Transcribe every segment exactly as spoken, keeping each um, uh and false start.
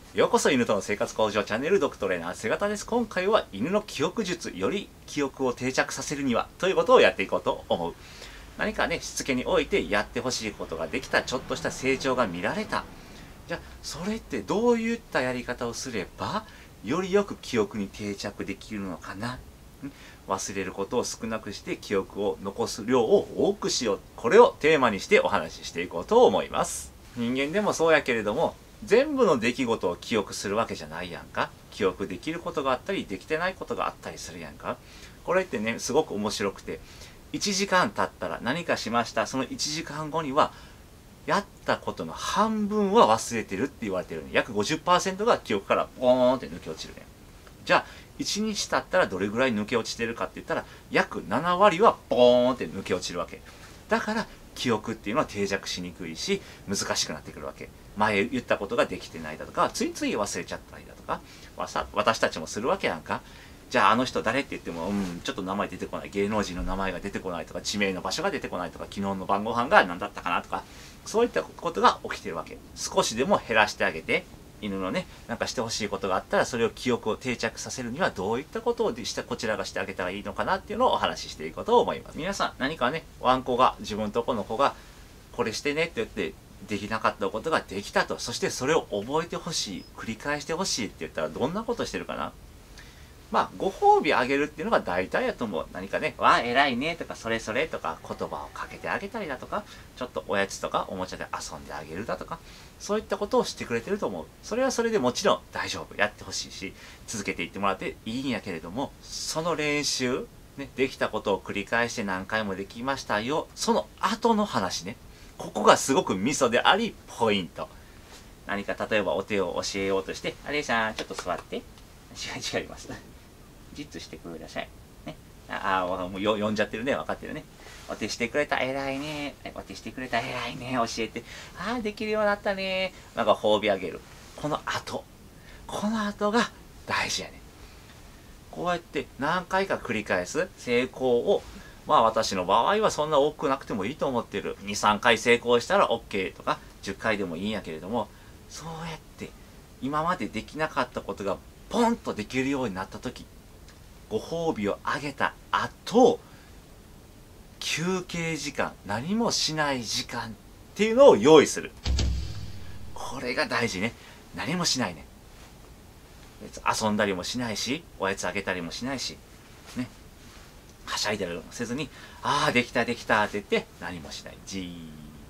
ようこそ犬との生活向上チャンネル、ドクトレーナー瀬形です。今回は犬の記憶術、より記憶を定着させるにはということをやっていこうと思う。何かね、しつけにおいてやってほしいことができた、ちょっとした成長が見られた。じゃあそれってどういったやり方をすればよりよく記憶に定着できるのかな。忘れることを少なくして記憶を残す量を多くしよう。これをテーマにしてお話ししていこうと思います。人間でもそうやけれども、全部の出来事を記憶するわけじゃないやんか。記憶できることがあったりできてないことがあったりするやんか。これってね、すごく面白くて、いちじかん経ったら何かしました。そのいちじかんごにはやったことの半分は忘れてるって言われてるね。約 ごじゅっパーセント が記憶からボーンって抜け落ちるね。じゃあいちにち経ったらどれぐらい抜け落ちてるかって言ったら、約ななわりはボーンって抜け落ちるわけだから、記憶っていうのは定着しにくいし難しくなってくるわけ。前言ったことができてないだとか、ついつい忘れちゃったりだとか、私たちもするわけやんか。じゃああの人誰って言っても、うん、ちょっと名前出てこない、芸能人の名前が出てこないとか、地名の場所が出てこないとか、昨日の晩ご飯が何だったかなとか、そういったことが起きてるわけ。少しでも減らしてあげて、犬のね、なんかしてほしいことがあったら、それを記憶を定着させるにはどういったことをしてこちらがしてあげたらいいのかなっていうのをお話ししていこうと思います。皆さん何かね、ワンコが、自分とこの子がこれしてねって言ってできなかったことができたと、そしてそれを覚えてほしい、繰り返してほしいって言ったらどんなことしてるかな。まあご褒美あげるっていうのが大体やと思う。何かね、わあ偉いねとか、それそれとか言葉をかけてあげたりだとか、ちょっとおやつとかおもちゃで遊んであげるだとか、そういったことをしてくれてると思う。それはそれでもちろん大丈夫、やってほしいし続けていってもらっていいんやけれども、その練習ね、できたことを繰り返して何回もできましたよ、その後の話ね、ここがすごくミソでありポイント。何か例えばお手を教えようとして、あれさんちょっと座って、違う違いますじっとしてください。ね。ああ、もうよ呼んじゃってるね。分かってるね。お手してくれた、偉いね。お手してくれた、偉いね。教えて。ああ、できるようになったね。なんか褒美あげる。この後。この後が大事やね。こうやって何回か繰り返す成功を、まあ私の場合はそんな多くなくてもいいと思ってる。に、さんかい成功したら OK とか、じゅっかいでもいいんやけれども、そうやって今までできなかったことがポンとできるようになった時、ご褒美をあげた後、休憩時間、何もしない時間っていうのを用意する。これが大事ね。何もしないね。遊んだりもしないし、おやつあげたりもしないし、ね。はしゃいだりもせずに、ああ、できたできたって言って何もしない。じー。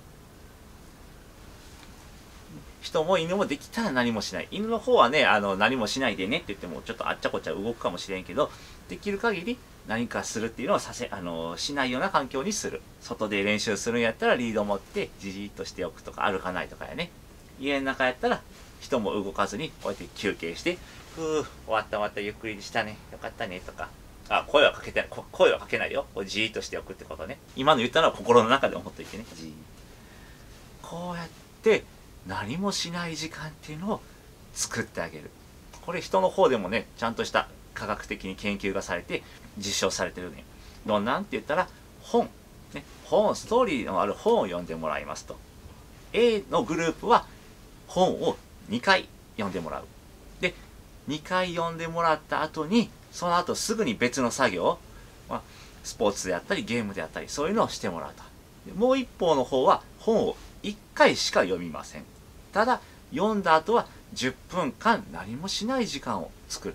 人も犬もできたら何もしない。犬の方はね、あの何もしないでねって言ってもちょっとあっちゃこっちゃ動くかもしれんけど、できる限り何かするっていうのをさせあのしないような環境にする。外で練習するんやったらリード持ってじじっとしておくとか、歩かないとかやね。家の中やったら人も動かずにこうやって休憩して、ふう終わった終わった、ゆっくりしたね、よかったねとか、あ、声はかけてない声はかけないよ、こうじーっとしておくってことね。今の言ったのは心の中で思っといてね。じーこうやって何もしない時間っていうのを作ってあげる。これ人の方でもね、ちゃんとした科学的に研究がされて実証されてるね。どんなんって言ったら、本、ね、本、ストーリーのある本を読んでもらいますと。A のグループは本をにかい読んでもらう。で、にかい読んでもらった後に、その後すぐに別の作業、まあ、スポーツであったりゲームであったり、そういうのをしてもらうと。でもう一方の方は本をいっかいしか読みません。ただ読んだ後はじゅっぷんかん何もしない時間を作って、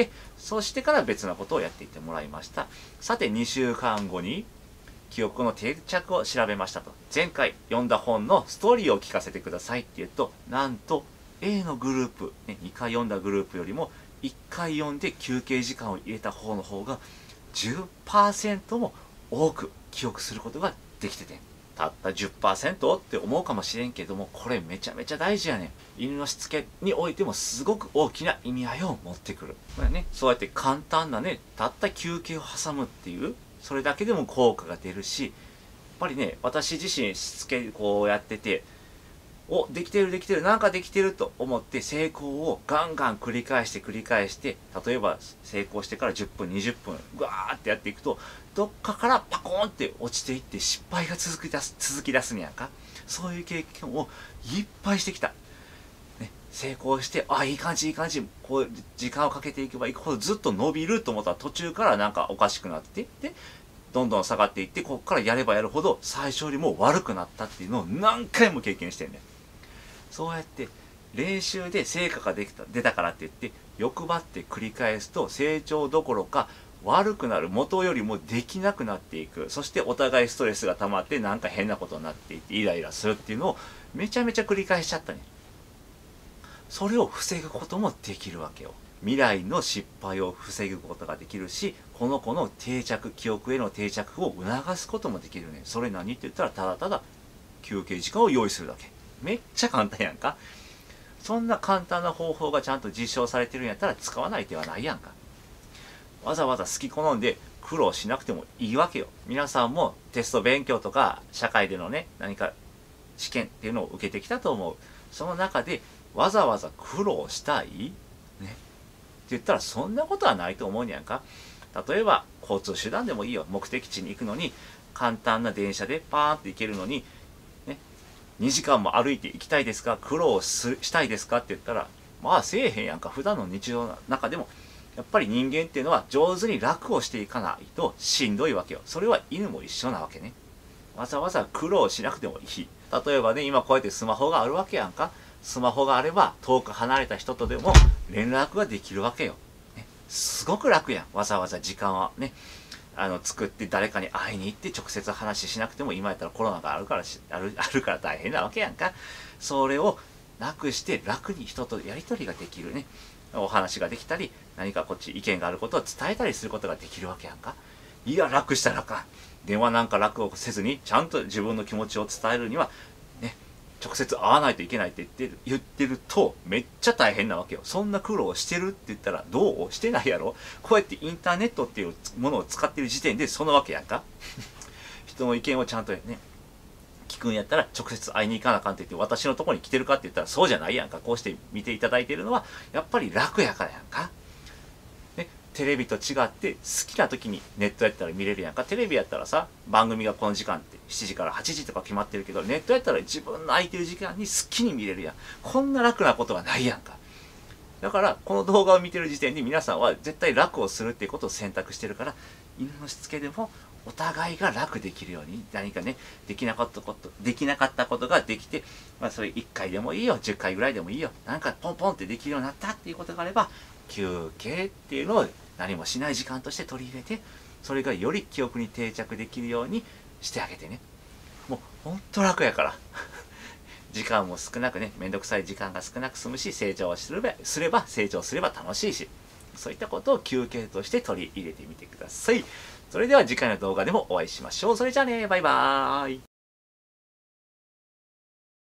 そしてから別なことをやっていってもらいました。さてにしゅうかんごに記憶の定着を調べましたと。前回読んだ本のストーリーを聞かせてくださいって言うと、なんと A のグループ、ね、にかい読んだグループよりもいっかい読んで休憩時間を入れた方の方が じゅっパーセント も多く記憶することができてて、たった じゅっパーセント って思うかもしれんけども、これめちゃめちゃ大事やねん。犬のしつけにおいてもすごく大きな意味合いを持ってくる。これね、そうやって簡単なね、たった休憩を挟むっていう、それだけでも効果が出るし、やっぱりね、私自身しつけこうやってて、お、できてるできてる、なんかできてると思って成功をガンガン繰り返して繰り返して、例えば成功してからじゅっぷん、にじゅっぷん、ぐわーってやっていくと、どっかからパコーンって落ちていって失敗が続き出す、続き出すんやんか。そういう経験をいっぱいしてきた。ね、 成功して、あ、いい感じいい感じ、こう時間をかけていけばいくほどずっと伸びると思ったら途中からなんかおかしくなっていって、どんどん下がっていって、ここからやればやるほど最初よりも悪くなったっていうのを何回も経験してんねん。そうやって練習で成果ができた出たからって言って欲張って繰り返すと、成長どころか悪くなる、元よりもできなくなっていく。そしてお互いストレスが溜まってなんか変なことになっていってイライラするっていうのをめちゃめちゃ繰り返しちゃったね。それを防ぐこともできるわけよ。未来の失敗を防ぐことができるし、この子の定着、記憶への定着を促すこともできるね。それ何って言ったら、ただただ休憩時間を用意するだけ。めっちゃ簡単やんか。そんな簡単な方法がちゃんと実証されてるんやったら使わない手はないやんか。わざわざ好き好んで苦労しなくてもいいわけよ。皆さんもテスト勉強とか社会でのね、何か試験っていうのを受けてきたと思う。その中でわざわざ苦労したいねって言ったら、そんなことはないと思うんやんか。例えば交通手段でもいいよ。目的地に行くのに簡単な電車でパーンって行けるのに、ね、にじかんも歩いて行きたいですか、苦労すしたいですかって言ったら、まあせえへんやんか。普段の日常の中でもやっぱり人間っていうのは上手に楽をしていかないとしんどいわけよ。それは犬も一緒なわけね。わざわざ苦労しなくてもいい。例えばね、今こうやってスマホがあるわけやんか。スマホがあれば遠く離れた人とでも連絡ができるわけよ。ね、すごく楽やん。わざわざ時間はね、あの作って誰かに会いに行って直接話しなくても、今やったらコロナがあるからしあるあるから大変なわけやんか。それをなくして楽に人とやり取りができるね。お話ができたり、何かこっち意見があることを伝えたりすることができるわけやんか。いや、楽したらあかん。電話なんか楽をせずに、ちゃんと自分の気持ちを伝えるには、ね、直接会わないといけないって言ってる、言ってると、めっちゃ大変なわけよ。そんな苦労してるって言ったら、どうしてないやろ。こうやってインターネットっていうものを使ってる時点でそのわけやんか。人の意見をちゃんとね、聞くんやったら直接会いに行かなあかんって言って、私のところに来てるかって言ったらそうじゃないやんか。こうして見ていただいているのはやっぱり楽やからやんか。ね、テレビと違って好きな時にネットやったら見れるやんか。テレビやったらさ、番組がこの時間ってしちじからはちじとか決まってるけど、ネットやったら自分の空いてる時間に好きに見れるやん。こんな楽なことはないやんか。だからこの動画を見てる時点で皆さんは絶対楽をするっていうことを選択してるから、犬のしつけでもお互いが楽できるように、何かね、できなかったこと、できなかったことができて、まあそれいっかいでもいいよ、じゅっかいぐらいでもいいよ、なんかポンポンってできるようになったっていうことがあれば、休憩っていうのを何もしない時間として取り入れて、それがより記憶に定着できるようにしてあげてね。もうほんと楽やから。時間も少なくね、めんどくさい時間が少なく済むし、成長すれば、すれば成長すれば楽しいし、そういったことを休憩として取り入れてみてください。それでは次回の動画でもお会いしましょう。それじゃあね、バイバーイ。